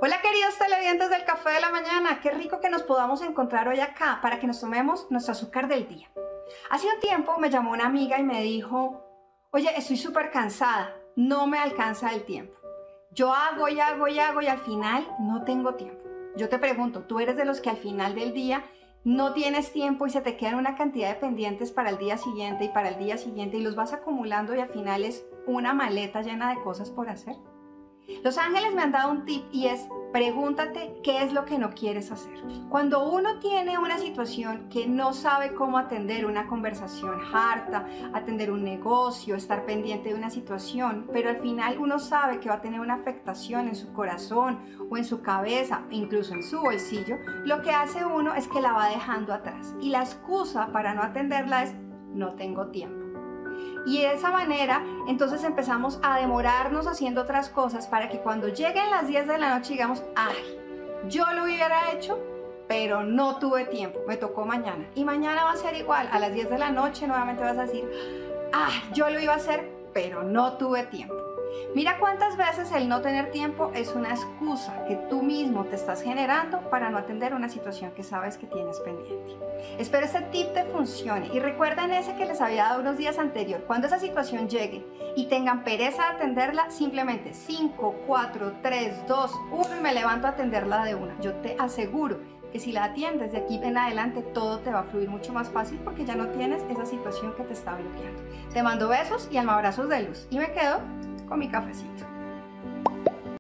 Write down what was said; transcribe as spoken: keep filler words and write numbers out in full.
Hola queridos televidentes del Café de la Mañana, qué rico que nos podamos encontrar hoy acá para que nos tomemos nuestro azúcar del día. Hace un tiempo me llamó una amiga y me dijo, oye, estoy súper cansada, no me alcanza el tiempo. Yo hago y hago y hago y al final no tengo tiempo. Yo te pregunto, ¿tú eres de los que al final del día no tienes tiempo y se te quedan una cantidad de pendientes para el día siguiente y para el día siguiente y los vas acumulando y al final es una maleta llena de cosas por hacer? Los ángeles me han dado un tip y es, pregúntate qué es lo que no quieres hacer. Cuando uno tiene una situación que no sabe cómo atender una conversación harta, atender un negocio, estar pendiente de una situación, pero al final uno sabe que va a tener una afectación en su corazón o en su cabeza, incluso en su bolsillo, lo que hace uno es que la va dejando atrás. Y la excusa para no atenderla es, no tengo tiempo. Y de esa manera, entonces empezamos a demorarnos haciendo otras cosas para que cuando lleguen las diez de la noche digamos, ay, yo lo hubiera hecho, pero no tuve tiempo, me tocó mañana. Y mañana va a ser igual, a las diez de la noche nuevamente vas a decir, ay, yo lo iba a hacer, pero no tuve tiempo. Mira cuántas veces el no tener tiempo es una excusa que tú mismo te estás generando para no atender una situación que sabes que tienes pendiente. Espero este tip te funcione y recuerden ese que les había dado unos días anterior. Cuando esa situación llegue y tengan pereza de atenderla, simplemente cinco, cuatro, tres, dos, uno y me levanto a atenderla de una. Yo te aseguro que si la atiendes de aquí en adelante todo te va a fluir mucho más fácil porque ya no tienes esa situación que te está bloqueando. Te mando besos y abrazos de luz y me quedo con mi cafecito.